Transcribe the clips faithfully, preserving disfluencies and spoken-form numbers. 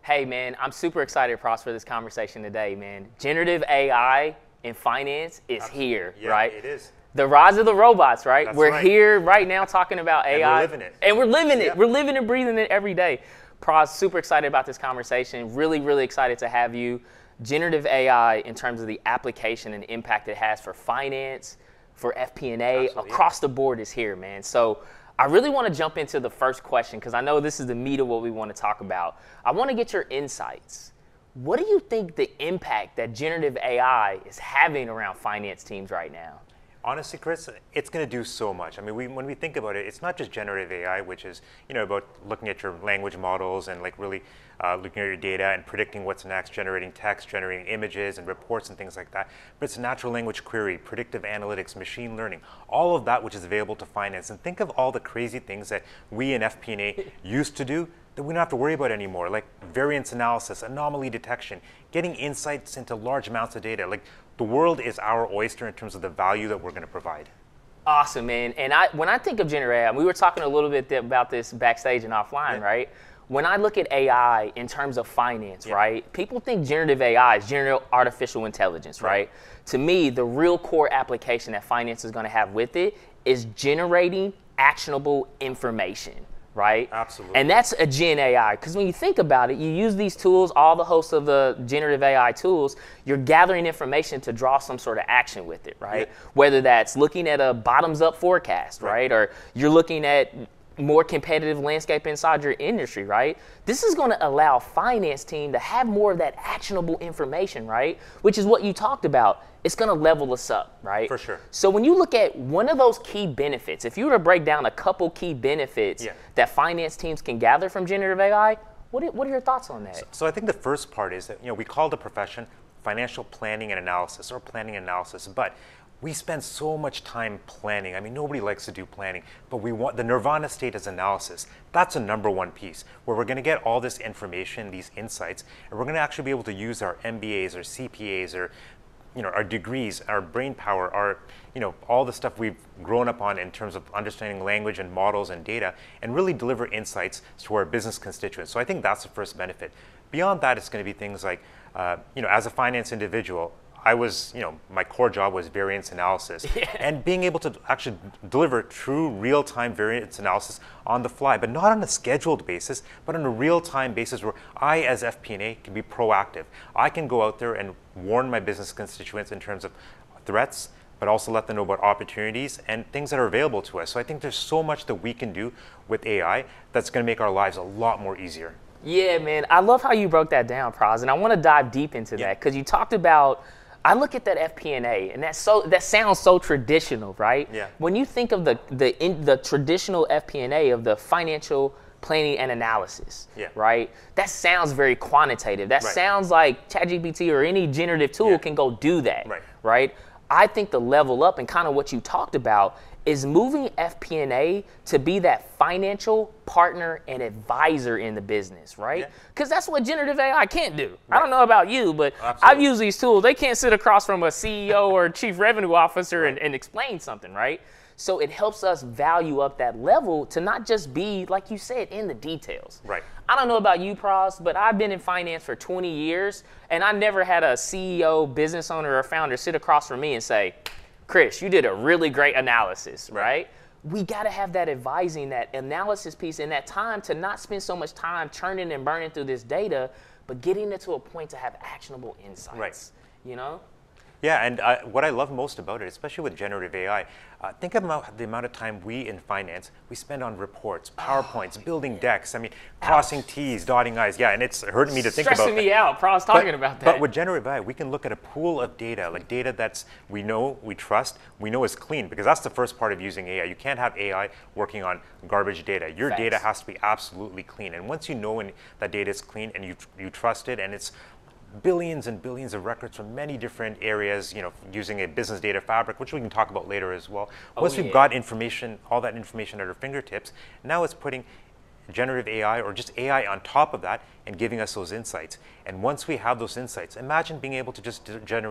Hey, man, I'm super excited, Pros, for this conversation today, man. Generative A I in finance is Absolutely. here, Yeah, right? it is. The rise of the robots, right? That's we're right. here right now talking about A I. And we're living it. And we're living it. Yeah. We're living and breathing it every day. Pros, super excited about this conversation. Really, really excited to have you. Generative A I in terms of the application and impact it has for finance, for F P and A, Absolutely, across the board is here, man. So I really want to jump into the first question because I know this is the meat of what we want to talk about. I want to get your insights. What do you think the impact that generative A I is having around finance teams right now? Honestly, Chris, it's going to do so much. I mean, we, when we think about it, it's not just generative A I, which is, you know, about looking at your language models and like really uh, looking at your data and predicting what's next, generating text, generating images and reports and things like that. But it's natural language query, predictive analytics, machine learning, all of that which is available to finance. And think of all the crazy things that we in F P and A used to do that we don't have to worry about anymore, like variance analysis, anomaly detection, getting insights into large amounts of data. Like, the world is our oyster in terms of the value that we're going to provide. Awesome, man. And I, when I think of generative A I, we were talking a little bit th- about this backstage and offline, Yeah. right? When I look at A I in terms of finance, Yeah. right? People think generative A I is general artificial intelligence, right? Right. To me, the real core application that finance is going to have with it is generating actionable information. Right? Absolutely. And that's a Gen A I. Because when you think about it, you use these tools, all the hosts of the generative A I tools, you're gathering information to draw some sort of action with it, right? Yeah. Whether that's looking at a bottoms-up forecast, right? Right. Or you're looking at more competitive landscape inside your industry, right? This is going to allow finance team to have more of that actionable information, right? Which is what you talked about. It's going to level us up, right? For sure. So when you look at one of those key benefits, if you were to break down a couple key benefits Yeah. that finance teams can gather from generative A I, what are, what are your thoughts on that? So, so I think the first part is that, you know, we call the profession financial planning and analysis, or planning and analysis, but we spend so much time planning. I mean, nobody likes to do planning, but we want the nirvana state is analysis. That's a number one piece where we're going to get all this information, these insights, and we're going to actually be able to use our M B As or C P As or, you know, our degrees, our brain power, our, you know, all the stuff we've grown up on in terms of understanding language and models and data, and really deliver insights to our business constituents. So I think that's the first benefit. Beyond that, it's going to be things like, uh, you know, as a finance individual, I was, you know, my core job was variance analysis. Yeah. And being able to actually deliver true real-time variance analysis on the fly, but not on a scheduled basis, but on a real-time basis where I, as F P and A, can be proactive. I can go out there and warn my business constituents in terms of threats, but also let them know about opportunities and things that are available to us. So I think there's so much that we can do with A I that's going to make our lives a lot more easier. Yeah, man. I love how you broke that down, Praz, and I want to dive deep into Yeah. that because you talked about, I look at that F P and A, and that's so that sounds so traditional, right? Yeah. When you think of the the in, the traditional F P and A of the financial planning and analysis, Yeah. right? That sounds very quantitative. That Right. sounds like ChatGPT or any generative tool Yeah. can go do that, Right. right? I think the level up and kind of what you talked about is moving F P and A to be that financial partner and advisor in the business, right? Yeah. Because that's what generative A I can't do. I don't know about you, but I've Absolutely. used these tools. They can't sit across from a C E O or chief revenue officer and, Right. and explain something, right? So it helps us value up that level to not just be, like you said, in the details. Right. I don't know about you, Pros, but I've been in finance for twenty years, and I never had a C E O, business owner, or founder sit across from me and say, Chris, you did a really great analysis, right? Right. We got to have that advising, that analysis piece, and that time to not spend so much time churning and burning through this data, but getting it to a point to have actionable insights. Right. You know? Yeah, and uh, what I love most about it, especially with generative A I, uh, think about the amount of time we in finance, we spend on reports, PowerPoints, Oh, building decks, I mean, crossing T's, dotting I's. Yeah, and it's hurting me to think about Stressing that. me out. Pros talking but, about that. But with generative A I, we can look at a pool of data, like data that's we know, we trust, we know is clean, because that's the first part of using A I. You can't have A I working on garbage data. Your Facts. data has to be absolutely clean. And once you know when that data is clean and you, you trust it, and it's billions and billions of records from many different areas, you know, using a business data fabric, which we can talk about later as well. Oh, Once yeah. we've got information, all that information at our fingertips, now it's putting generative A I or just A I on top of that and giving us those insights. And once we have those insights, imagine being able to just generate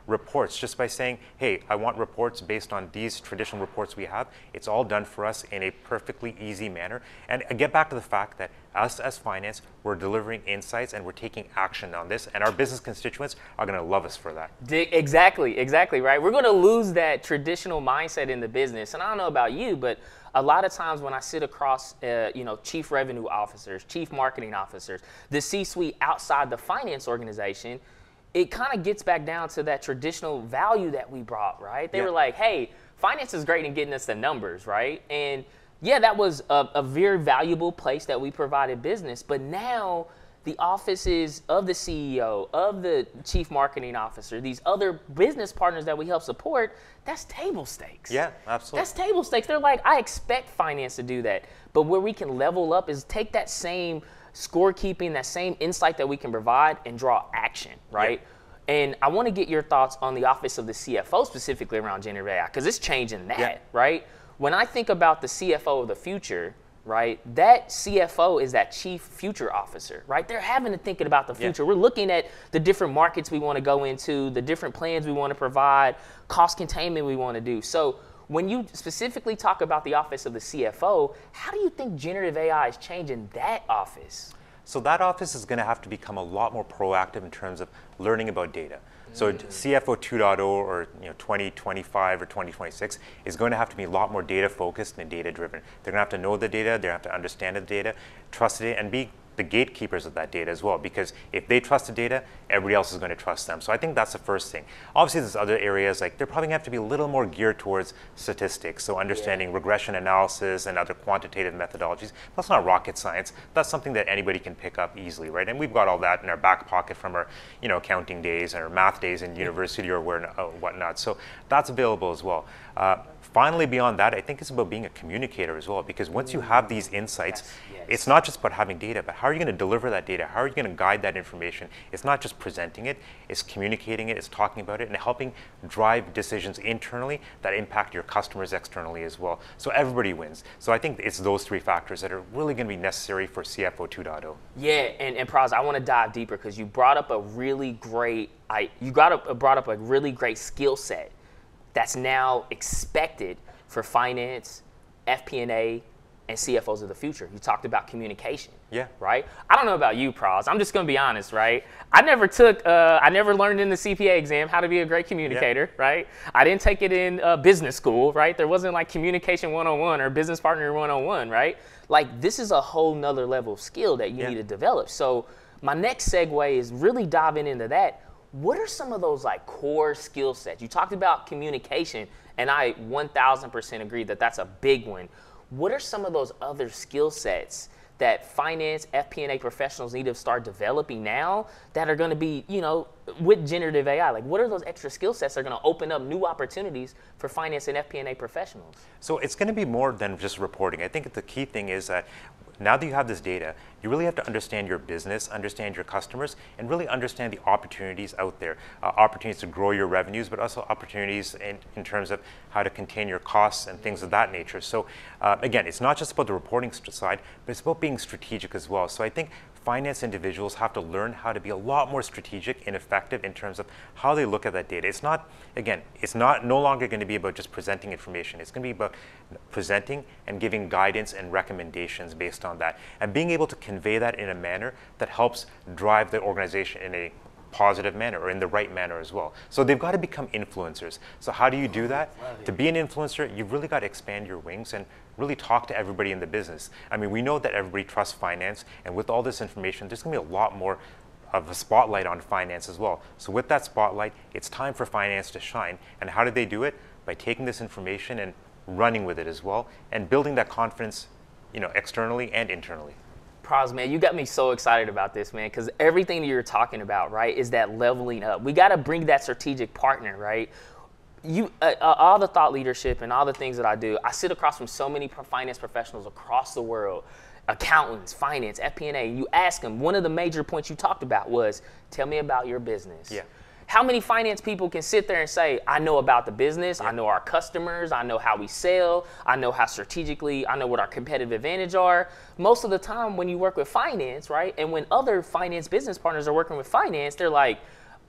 reports just by saying, hey, I want reports based on these traditional reports we have. It's all done for us in a perfectly easy manner. And I get back to the fact that us as finance, we're delivering insights and we're taking action on this, and our business constituents are going to love us for that. Exactly, exactly, right? We're going to lose that traditional mindset in the business. And I don't know about you, but a lot of times when I sit across, uh, you know, chief revenue officers, chief marketing officers, the C-suite outside the finance organization, it kind of gets back down to that traditional value that we brought, right? They Yeah. were like, hey, finance is great in getting us the numbers, right? And yeah, that was a, a very valuable place that we provided business, but now the offices of the C E O, of the chief marketing officer, these other business partners that we help support, that's table stakes. Yeah, absolutely. That's table stakes. They're like, I expect finance to do that. But where we can level up is take that same scorekeeping, that same insight that we can provide and draw action, right? Yeah. And I want to get your thoughts on the office of the C F O specifically around generative A I, because it's changing that, yeah. right? When I think about the C F O of the future, right, that C F O is that chief future officer, right? They're having to thinking about the future. Yeah. We're looking at the different markets we want to go into, the different plans we want to provide, cost containment we want to do. So when you specifically talk about the office of the C F O, how do you think generative A I is changing that office? So that office is going to have to become a lot more proactive in terms of learning about data. So mm. C F O two point oh or you know twenty twenty-five or twenty twenty-six is going to have to be a lot more data focused and data driven. They're going to have to know the data, they have to understand the data, trust it, and be the gatekeepers of that data as well, because if they trust the data, everybody else is going to trust them. So I think that's the first thing. Obviously, there's other areas, like they're probably going to have to be a little more geared towards statistics, so understanding yeah. regression analysis and other quantitative methodologies. That's not rocket science. That's something that anybody can pick up easily, right? And we've got all that in our back pocket from our you know, accounting days and our math days in university or where, uh, whatnot. So that's available as well. Uh, Finally, beyond that, I think it's about being a communicator as well, because once you have these insights, yes, yes. it's not just about having data, but how are you going to deliver that data? How are you going to guide that information? It's not just presenting it, it's communicating it, it's talking about it, and helping drive decisions internally that impact your customers externally as well. So everybody wins. So I think it's those three factors that are really going to be necessary for C F O two point oh. Yeah, and, and Praz, I want to dive deeper because you brought up a really great, I, you got up, brought up a really great skill set that's now expected for finance, F P and A, and C F Os of the future. You talked about communication, yeah, right? I don't know about you, Praz. I'm just gonna be honest, right? I never took, uh, I never learned in the C P A exam how to be a great communicator, yeah. right? I didn't take it in uh, business school, right? There wasn't like communication one oh one or business partner one oh one, right? Like this is a whole nother level of skill that you yeah. need to develop. So my next segue is really diving into that. What are some of those like core skill sets? You talked about communication, and I one thousand percent agree that that's a big one. What are some of those other skill sets that finance, F P and A professionals need to start developing now that are going to be, you know, with generative A I? Like, what are those extra skill sets that are going to open up new opportunities for finance and F P and A professionals? So it's going to be more than just reporting. I think the key thing is that now that you have this data, you really have to understand your business, understand your customers, and really understand the opportunities out there. Uh, opportunities to grow your revenues, but also opportunities in, in terms of how to contain your costs and things of that nature. So uh, again, it's not just about the reporting side, but it's about being strategic as well. So I think finance individuals have to learn how to be a lot more strategic and effective in terms of how they look at that data. It's not, again, it's not no longer going to be about just presenting information. It's going to be about presenting and giving guidance and recommendations based on that, and being able to convey that in a manner that helps drive the organization in a positive manner or in the right manner as well. So they've got to become influencers. So how do you do that? To be an influencer, you've really got to expand your wings and really talk to everybody in the business. I mean, we know that everybody trusts finance, and with all this information, there's going to be a lot more of a spotlight on finance as well. So with that spotlight, it's time for finance to shine. And how do they do it? By taking this information and running with it as well, and building that confidence, you know, externally and internally. Praz, man, you got me so excited about this, man, because everything that you're talking about, right, is that leveling up. We got to bring that strategic partner, right? You, uh, all the thought leadership and all the things that I do, I sit across from so many finance professionals across the world, accountants, finance, F P and A. You ask them, one of the major points you talked about was, tell me about your business. Yeah. How many finance people can sit there and say, I know about the business, yeah. I know our customers, I know how we sell, I know how strategically, I know what our competitive advantage are. Most of the time when you work with finance, right, and when other finance business partners are working with finance, they're like,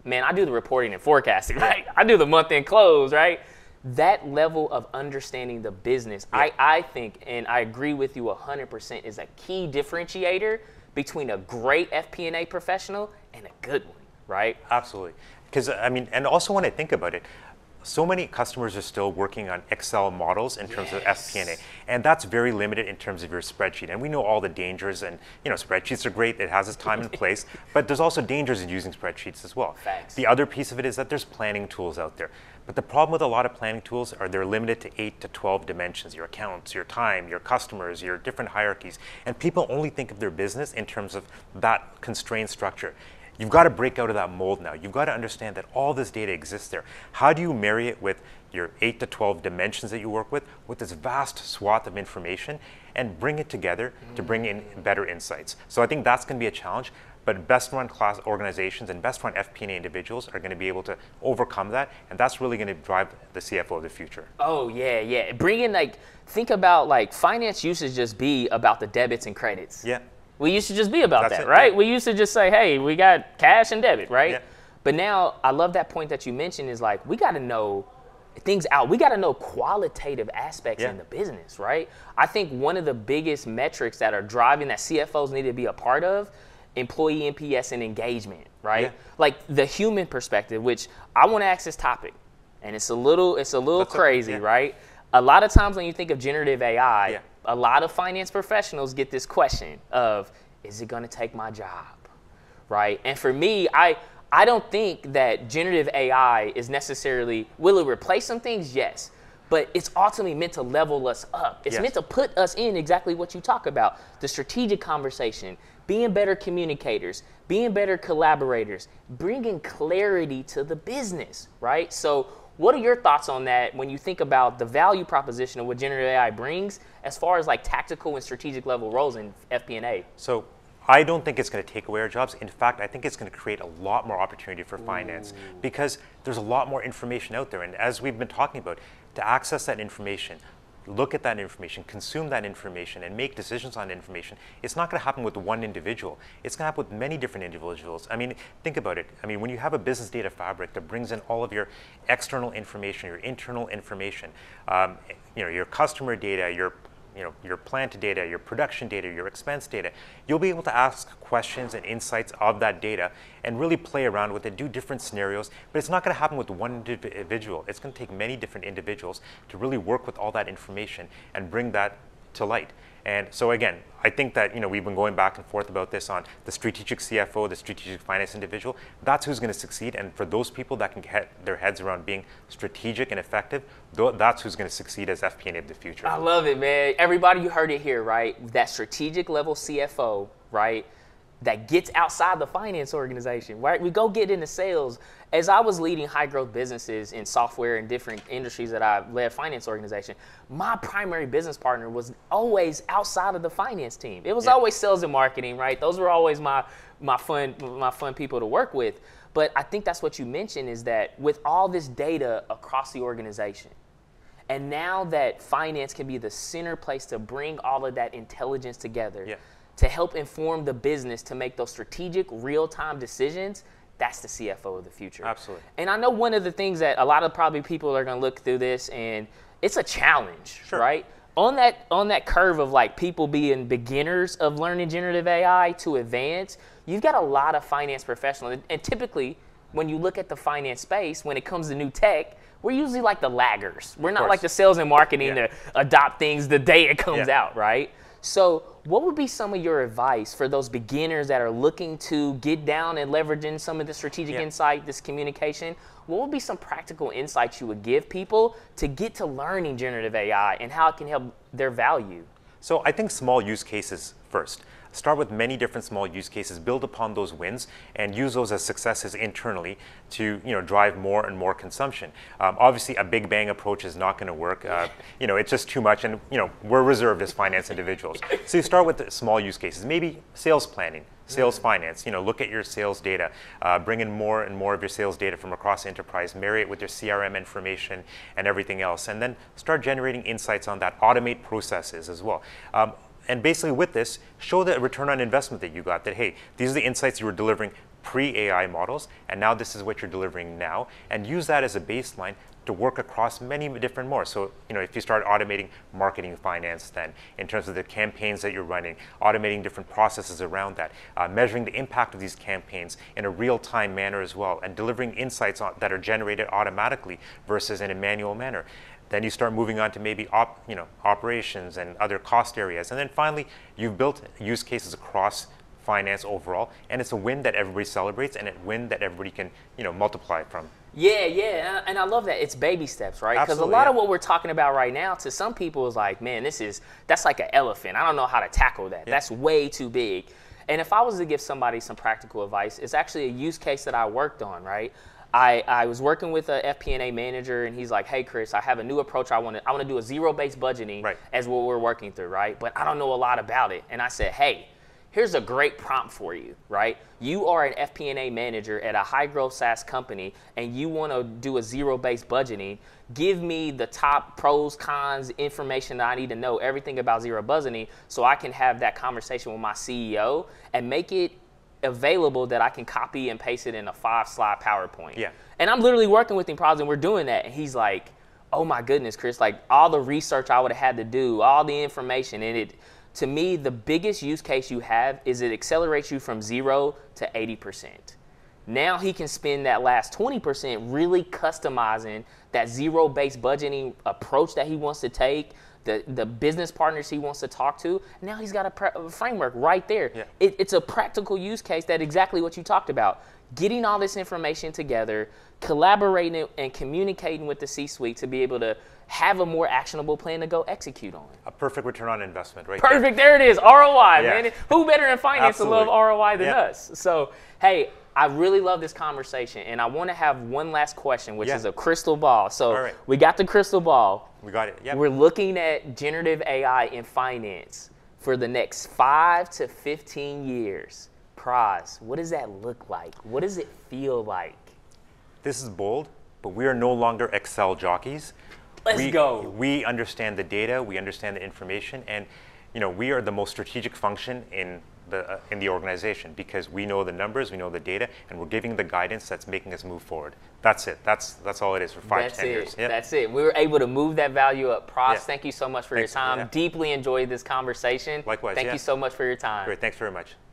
man, I do the reporting and forecasting, right? I do the month-end close, right? That level of understanding the business, yeah. I, I think, and I agree with you one hundred percent, is a key differentiator between a great F P and A professional and a good one, right? Absolutely. Because, I mean, and also when I think about it, so many customers are still working on Excel models in terms yes. of F P and A, and that's very limited in terms of your spreadsheet. And we know all the dangers, and you know, spreadsheets are great, it has its time and place, but there's also dangers in using spreadsheets as well. Facts. The other piece of it is that there's planning tools out there. But the problem with a lot of planning tools are they're limited to eight to twelve dimensions, your accounts, your time, your customers, your different hierarchies. And people only think of their business in terms of that constrained structure. You've got to break out of that mold now. You've got to understand that all this data exists there. How do you marry it with your eight to twelve dimensions that you work with, with this vast swath of information, and bring it together to bring in better insights? So I think that's going to be a challenge. But best run class organizations and best run F P and A individuals are going to be able to overcome that. And that's really going to drive the C F O of the future. Oh, yeah, yeah. Bring in, like, think about, like, finance used to just be about the debits and credits. Yeah. We used to just be about That's that, it, right? yeah. We used to just say, hey, we got cash and debit, right? Yeah. But now I love that point that you mentioned is like, we got to know things out. We got to know qualitative aspects yeah. in the business, right? I think one of the biggest metrics that are driving that C F Os need to be a part of, employee N P S and engagement, right? Yeah. Like the human perspective, which I want to ask this topic, and it's a little, it's a little That's crazy, okay. yeah. right? A lot of times when you think of generative A I, yeah. a lot of finance professionals get this question of, is it going to take my job, right? And for me, I I don't think that generative A I is necessarily, will it replace some things? Yes. But it's ultimately meant to level us up. It's yes. meant to put us in exactly what you talk about, the strategic conversation, being better communicators, being better collaborators, bringing clarity to the business, right? So what are your thoughts on that when you think about the value proposition of what generative A I brings as far as like tactical and strategic level roles in F P and A? So I don't think it's going to take away our jobs. In fact, I think it's going to create a lot more opportunity for finance Ooh. because there's a lot more information out there. And as we've been talking about, to access that information, look at that information, consume that information, and make decisions on information, it's not going to happen with one individual. It's going to happen with many different individuals. I mean, think about it. I mean, when you have a business data fabric that brings in all of your external information, your internal information, um, you know, your customer data, your you know, your plant data, your production data, your expense data, you'll be able to ask questions and insights of that data and really play around with it, do different scenarios, but it's not going to happen with one individual. It's going to take many different individuals to really work with all that information and bring that to light. And so again, I think that, you know, we've been going back and forth about this on the strategic C F O, the strategic finance individual. That's who's going to succeed. And for those people that can get their heads around being strategic and effective, that's who's going to succeed as F P and A of the future. I love it, man. Everybody, you heard it here, right? That strategic level C F O, right? That gets outside the finance organization, right? We go get into sales. As I was leading high growth businesses in software and different industries that I led finance organization, my primary business partner was always outside of the finance team. It was yeah. always sales and marketing, right? Those were always my, my fun, my fun people to work with. But I think that's what you mentioned is that with all this data across the organization, and now that finance can be the center place to bring all of that intelligence together, yeah. to help inform the business to make those strategic real-time decisions, that's the C F O of the future. Absolutely. And I know one of the things that a lot of probably people are going to look through this, and it's a challenge, sure. right? On that, on that curve of like people being beginners of learning generative A I to advance, you've got a lot of finance professionals. And, and typically, when you look at the finance space, when it comes to new tech, we're usually like the laggers. We're not like the sales and marketing yeah. to adopt things the day it comes yeah. out, right? So what would be some of your advice for those beginners that are looking to get down and leveraging some of the strategic yeah. insight, this communication? What would be some practical insights you would give people to get to learning generative A I and how it can help their value? So I think small use cases first. Start with many different small use cases, build upon those wins, and use those as successes internally to, you know, drive more and more consumption. Um, obviously, a big bang approach is not going to work. Uh, you know, it's just too much, and you know, we're reserved as finance individuals. So you start with the small use cases, maybe sales planning, sales finance. You know, look at your sales data, uh, bring in more and more of your sales data from across the enterprise, marry it with your C R M information and everything else, and then start generating insights on that. Automate processes as well. Um, And basically with this, show the return on investment that you got, that, hey, these are the insights you were delivering pre-A I models, and now this is what you're delivering now, and use that as a baseline to work across many different more. So, you know, if you start automating marketing finance, then in terms of the campaigns that you're running, automating different processes around that, uh, measuring the impact of these campaigns in a real-time manner as well, and delivering insights on, that are generated automatically versus in a manual manner. Then you start moving on to maybe op, you know, operations and other cost areas. And then finally, you've built use cases across finance overall, and it's a win that everybody celebrates and a win that everybody can, you know, multiply from. Yeah, yeah, and I love that. It's baby steps, right? Because a lot yeah. of what we're talking about right now, to some people, is like, man, this is, that's like an elephant. I don't know how to tackle that. Yeah. That's way too big. And if I was to give somebody some practical advice, it's actually a use case that I worked on, right? I, I was working with a F P and A manager, and he's like, hey, Chris, I have a new approach. I want to I want to do a zero-based budgeting right. as what we're working through, right? But I don't know a lot about it. And I said, hey, here's a great prompt for you, right? You are an F P and A manager at a high-growth SaaS company, and you want to do a zero-based budgeting. Give me the top pros, cons, information that I need to know, everything about zero budgeting, so I can have that conversation with my C E O and make it available that I can copy and paste it in a five-slide PowerPoint. Yeah. And I'm literally working with him, probably, and we're doing that. And he's like, oh, my goodness, Chris, like all the research I would have had to do, all the information, and it, to me, the biggest use case you have is it accelerates you from zero to eighty percent. Now he can spend that last twenty percent really customizing that zero-based budgeting approach that he wants to take, the, the business partners he wants to talk to. Now he's got a, pre- a framework right there. Yeah. It, it's a practical use case that exactly what you talked about. Getting all this information together, collaborating and communicating with the C-suite to be able to have a more actionable plan to go execute on. A perfect return on investment, right? Perfect, there, there it is, R O I, yeah. man. Who better in finance to love R O I than yeah. us? So, hey, I really love this conversation, and I want to have one last question, which yeah. is a crystal ball. So right. we got the crystal ball. We got it, yeah. We're looking at generative A I in finance for the next five to fifteen years. Praz, what does that look like? What does it feel like? This is bold, but we are no longer Excel jockeys. Let's we, go. We understand the data, we understand the information, and you know, we are the most strategic function in the uh, in the organization because we know the numbers, we know the data, and we're giving the guidance that's making us move forward. That's it. That's that's all it is for five, that's ten it. years. Yep. That's it. We were able to move that value up. Praz, yeah. thank you so much for Thanks, your time. yeah. Deeply enjoyed this conversation. Likewise. Thank yeah. you so much for your time. Great. Thanks very much.